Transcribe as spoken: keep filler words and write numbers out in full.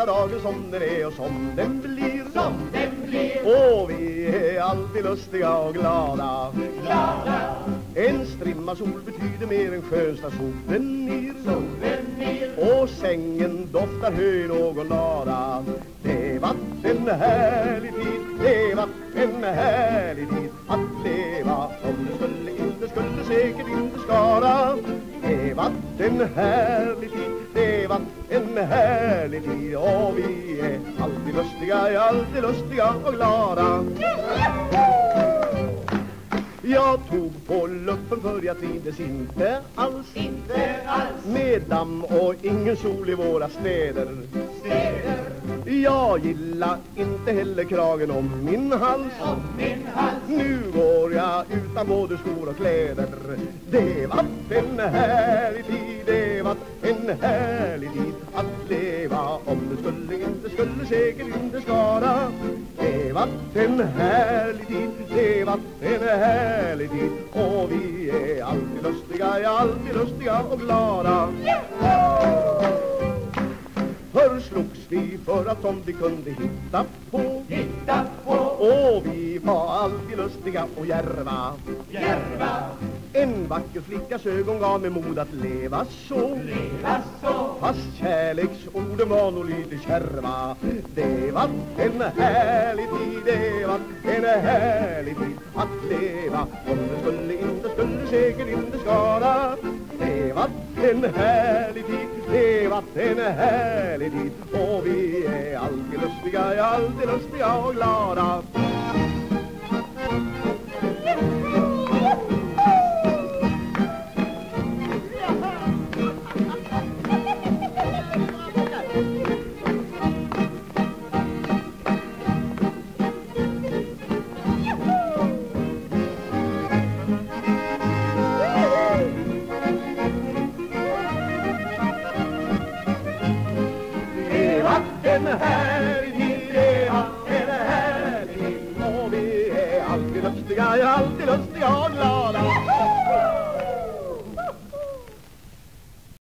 ta dagen som den är och som den blir. Som den blir. Och vi är alltid lustiga och glada. Glada. En strimma sol betyder mer än skönsta souvenir. Souvenir. Och sängen doftar hö i någon lada. Det var en härlig tid, det var en härlig tid att leva. Om det skulle inte, skulle säkert inte skada. Det var en härlig tid, det var en härlig tid. Och vi är alltid lustiga, är alltid lustiga och glada. Jag tog på luppen för jag trivdes inte alls. Inte alls. Med damm och ingen sol i våra städer. Städer. Jag gillar inte heller kragen om min hals. Om min hals. Nu går jag utan både skor och kläder. Det var en härlig tid, det var en härlig tid att leva. Om det skulle inte, skulle säkert inte skada. Det var en härlig tid, det var en härlig tid. Och vi är alltid lustiga, är alltid lustiga och glada. Förr slogs vi för att om vi kunde hitta på. Hitta på. Och vi var alltid lustiga och järva. Järva. En vacker flickas ögon gav mig mod att leva så. Leva så. Fast kärleksorden var nog lite kärva. Det var en härlig tid, det var en härlig tid att leva. Om det skulle inte, skulle säkert inte skada. Det var en härlig tid, det var en härlig tid. Och vi är alltid lustiga, är alltid lustiga och glada. En härlig tid, det var en härlig tid. Och vi är alltid lustiga, är alltid lustiga och glada.